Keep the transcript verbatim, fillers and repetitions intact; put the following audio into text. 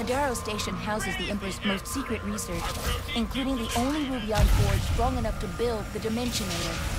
Cordero Station houses the Emperor's most secret research, including the only ruby on board strong enough to build the Dimensionator.